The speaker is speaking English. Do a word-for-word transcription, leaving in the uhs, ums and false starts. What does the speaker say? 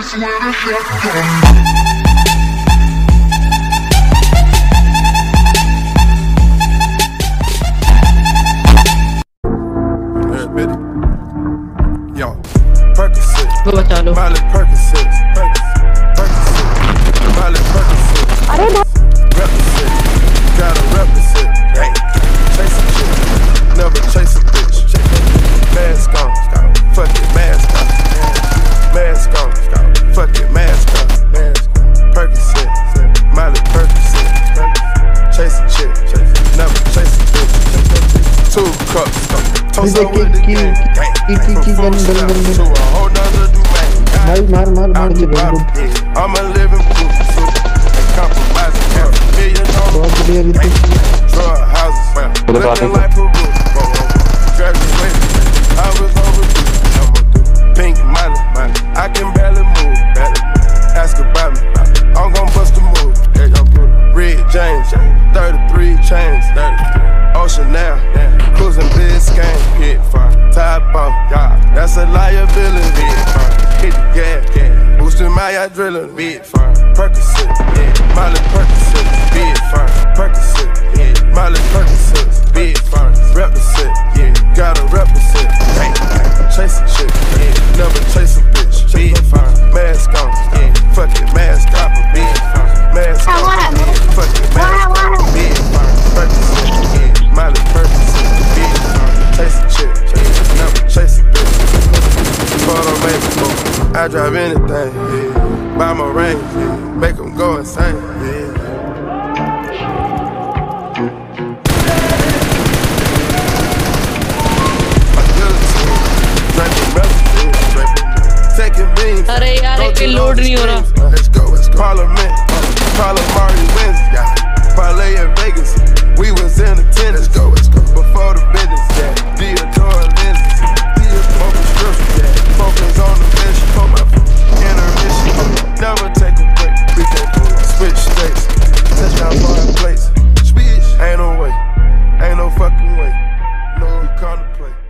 Yo, Percocet, बचा लो। Miley Percocet, Percocet, Miley Percocet. अरे Represent, gotta represent. Hey, chase a chick, never chase a bitch. Mask on, fuck it, mask on. Mask on, fuck it, mask on. Percocet, Miley Percocet. Chase a chick, never chase a bitch. Two cups, toast up with the gang. From food stamps to a whole nother domain. Out the bottom, I'm a living proof. Ain't compromising, half a million dollars. Drug houses, looking like Peru. Graduated, I was overdue. Pink Miley, I can barely move. Ask about me, I'm gon' bust a move. Red James, thirty-three chains. Ocean now, cruising Biscayne. Hit fire, top off, that's a liability. Hit the gas, boosting my adrenaline. Big fire, Percocet, Miley Percocet. Big fire, Percocet, Miley Percocet. Big fire, represent, gotta represent. Chase a chick, never chase a bitch. Big fire, mask on, fuck it, mask off. Big fire, mask on, fuck it, mask on. Big fire, Percocet, Miley Percocet. Big fire, chase a chick, never chase a bitch. Photo make it move. I drive anything, buy my range, make them go insane. अरे यार एक load नहीं हो रहा। Let's go, let's go. Parliament, Parliament wins. Parlay in Vegas, we was in attendance. Let's go, let's go. Before the business, yeah. Theodore lenses, focus strips, yeah. Focus on the mission, for my intermission. Never take a break. We can switch states, touchdown foreign plates. Switch, ain't no way, ain't no fucking way. No, we contemplate.